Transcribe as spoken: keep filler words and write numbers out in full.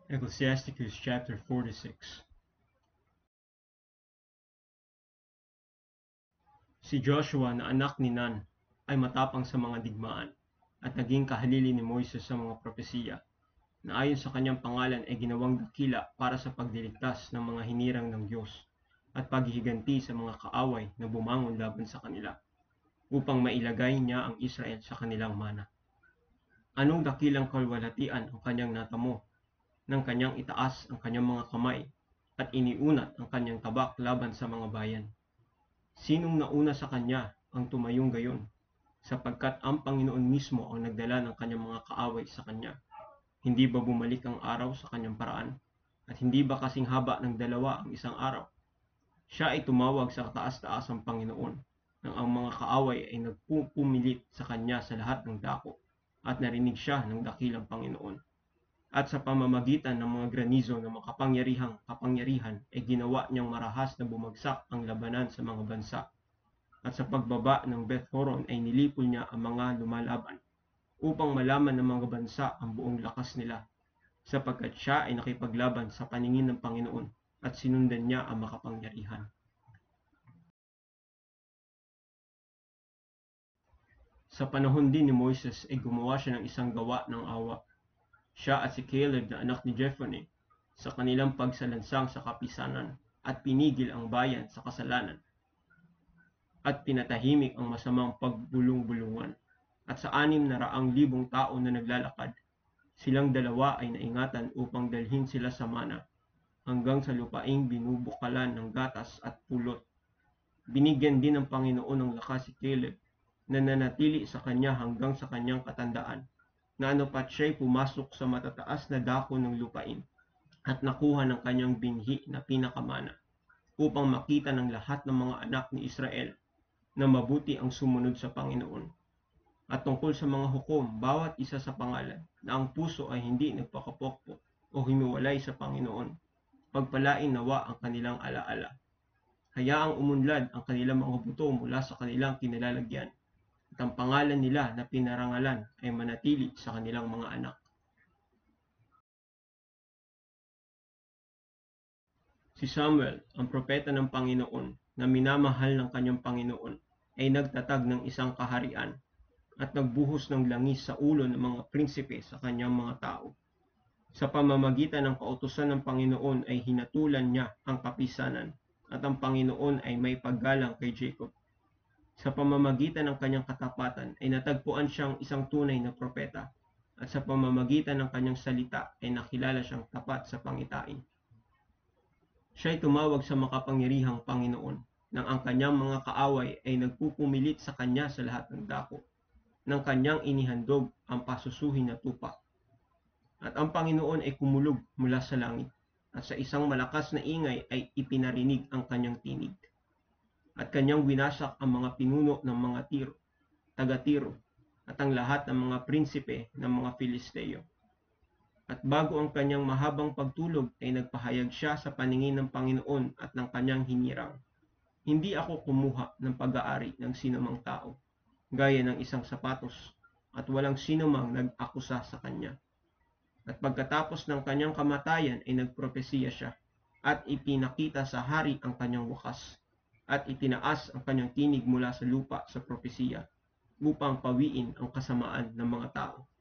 Ecclesiasticus chapter forty-six. Si Joshua na anak ni Nun ay matapang sa mga digmaan at naging kahalili ni Moises sa mga propesiya na ayon sa kanyang pangalan ay ginawang dakila para sa pagdiligtas ng mga hinirang ng Diyos at paghihiganti sa mga kaaway na bumangon laban sa kanila upang mailagay niya ang Israel sa kanilang mana. Anong dakilang kalwalhatian ang kanyang natamo nang kanyang itaas ang kanyang mga kamay at iniunat ang kanyang tabak laban sa mga bayan? Sinong nauna sa kanya ang tumayong gayon, sapagkat ang Panginoon mismo ang nagdala ng kanyang mga kaaway sa kanya? Hindi ba bumalik ang araw sa kanyang paraan? At hindi ba kasing haba ng dalawa ang isang araw? Siya ay tumawag sa kataas-taasang Panginoon, nang ang mga kaaway ay nagpupumilit sa kanya sa lahat ng dako, at narinig siya ng dakilang Panginoon. At sa pamamagitan ng mga granizo ng makapangyarihang kapangyarihan ay ginawa niyang marahas na bumagsak ang labanan sa mga bansa. At sa pagbaba ng Beth Horon ay nilipol niya ang mga lumalaban upang malaman ng mga bansa ang buong lakas nila, sapagkat siya ay nakipaglaban sa paningin ng Panginoon at sinundan niya ang makapangyarihan. Sa panahon din ni Moises ay gumawa siya ng isang gawa ng awa. Siya at si Caleb na anak ni Jephunneh sa kanilang pagsalansang sa kapisanan at pinigil ang bayan sa kasalanan at pinatahimik ang masamang pagbulong-bulungan. At sa anim na raang libong tao na naglalakad, silang dalawa ay naingatan upang dalhin sila sa mana hanggang sa lupaing binubukalan ng gatas at pulot. Binigyan din ng Panginoon ng lakas si Caleb na nanatili sa kanya hanggang sa kanyang katandaan, na anupat siya'y pumasok sa matataas na dako ng lupain at nakuha ng kanyang binhi na pinakamana upang makita ng lahat ng mga anak ni Israel na mabuti ang sumunod sa Panginoon. At tungkol sa mga hukom, bawat isa sa pangalan na ang puso ay hindi nagpakapokpok o himiwalay sa Panginoon, pagpalain nawa ang kanilang alaala. Hayaang umunlad ang kanilang mga buto mula sa kanilang kinalalagyan, at ang pangalan nila na pinarangalan ay manatili sa kanilang mga anak. Si Samuel, ang propeta ng Panginoon na minamahal ng kanyang Panginoon, ay nagtatag ng isang kaharian at nagbuhos ng langis sa ulo ng mga prinsipe sa kanyang mga tao. Sa pamamagitan ng kautusan ng Panginoon ay hinatulan niya ang kapisanan, at ang Panginoon ay may paggalang kay Jacob. Sa pamamagitan ng kanyang katapatan ay natagpuan siyang isang tunay na propeta, at sa pamamagitan ng kanyang salita ay nakilala siyang tapat sa pangitain. Siya'y tumawag sa makapangyarihang Panginoon nang ang kanyang mga kaaway ay nagpupumilit sa kanya sa lahat ng dako, nang kanyang inihandog ang pasusuhin na tupa. At ang Panginoon ay kumulog mula sa langit, at sa isang malakas na ingay ay ipinarinig ang kanyang tinig. At kanyang winasak ang mga pinuno ng mga Tiro, taga-Tiro, at ang lahat ng mga prinsipe ng mga Filisteo. At bago ang kanyang mahabang pagtulog ay nagpahayag siya sa paningin ng Panginoon at ng kanyang hinirang. Hindi ako kumuha ng pag-aari ng sinumang tao, gaya ng isang sapatos, at walang sinumang nag-akusa sa kanya. At pagkatapos ng kanyang kamatayan ay nagpropesiya siya, at ipinakita sa hari ang kanyang wakas, at itinaas ang kanyang tinig mula sa lupa sa propesiya, upang pawiin ang kasamaan ng mga tao.